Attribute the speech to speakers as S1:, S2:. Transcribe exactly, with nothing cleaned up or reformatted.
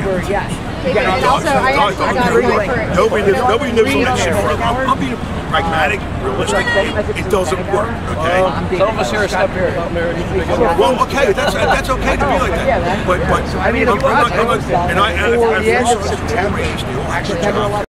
S1: for, yes.
S2: And also, I actually got a point for it.
S3: Nobody lives, nobody lives on that shit forever. I'm, I'm being pragmatic, realistic. It doesn't work, okay?
S4: Some of us here are step here.
S3: Well, okay, that's that's okay to be like that. But but
S1: I mean,
S3: I'm, I'm not, I'm not, and I and, and, and, and, and, and, and, and, and, and, and, and,